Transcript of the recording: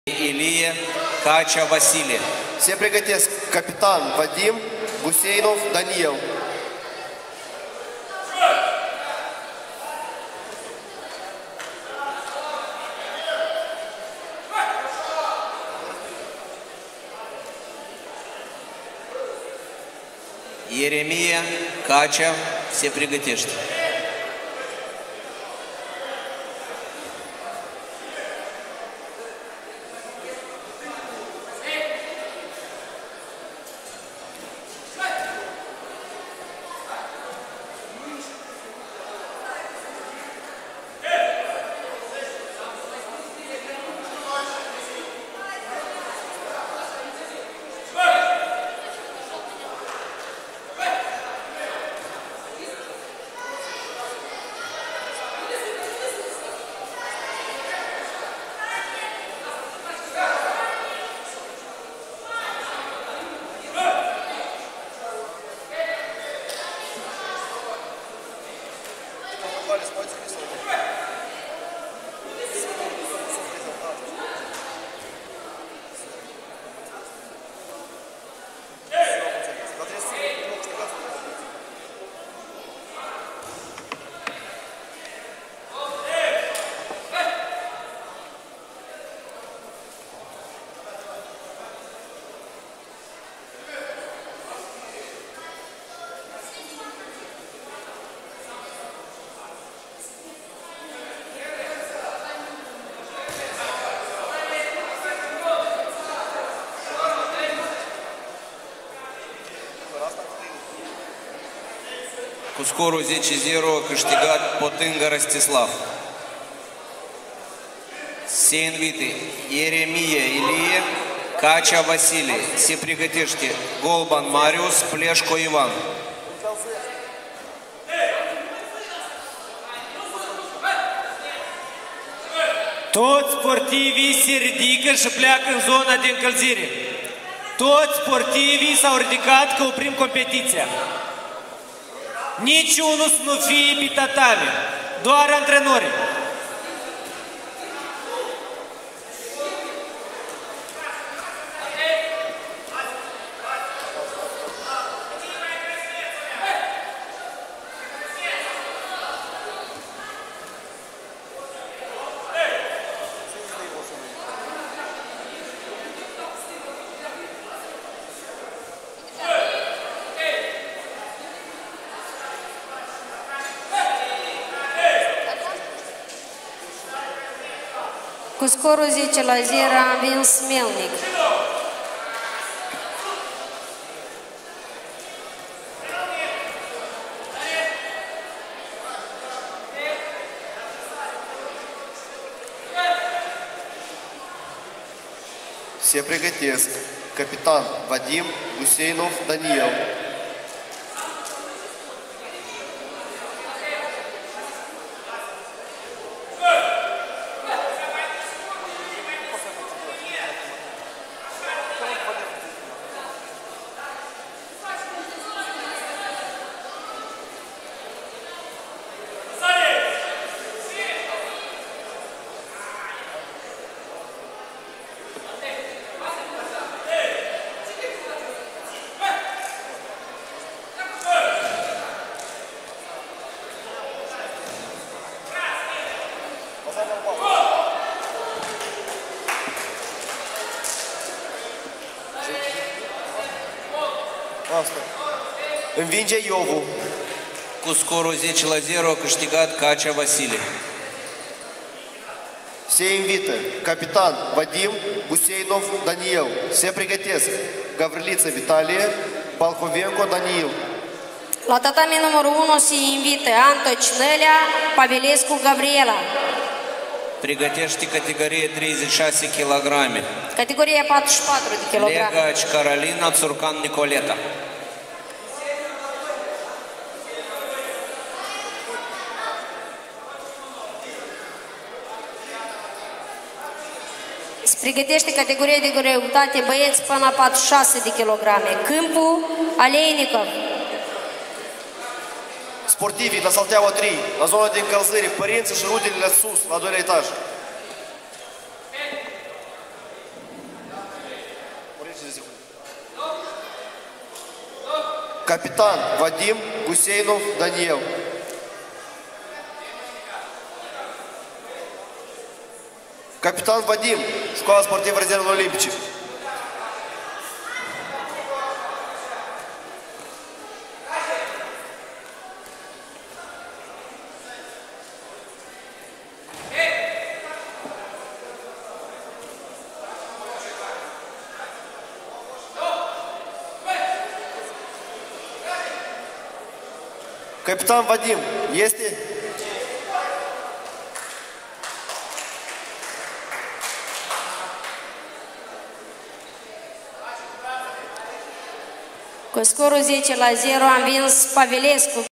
Iliye, Kacha Vasile. Se pregătesc capitan Vadim, Guseinov Daniel. Ieremia, Kacha se pregătește. Cu scorul 10-0 a câștigat Potânga Rostislav. Se invite Ieremia Ilie, Kacha Vasile. Se pregătește Golban Marius, Pleșco Ivan. Toți sportivii se ridică și pleacă în zona de încălzire. Toți sportivii s-au ridicat că oprim competiția. Niciunul să nu fie pe tatame, doar antrenorii. Cu scorul 10-0 a învins Melnic. Se pregătesc capitan Vadim, Guseinov Daniel. Învinge Iovu. Cu scorul 10-0 a câștigat Kacha Vasile. Se invită capitan Vadim, Guseinov Daniel. Se pregătesc Gavrilița Vitalie, Balhovenko Daniel. La tatami numărul 1 se invită Antoci Nălea, Pavelescu Gabriela. Pregătește categorie 36 kg. Categoria 44 de kg. Legaci Carolina, Țurcan Nicoleta. Se pregătește categoria de greutate băieți până la 46 de kg. Câmpul Aleinikov. Sportivii la Salteaua 3, la zona de încălzire, părinții și rudele sus, la 2-lea etaj. Капитан Вадим Гусейнов Даниил. Капитан Вадим, школа спортивного резерва Олимпичев. Капитан Вадим, есть ли? Cu scorul 10-0 a învins Pavelescu.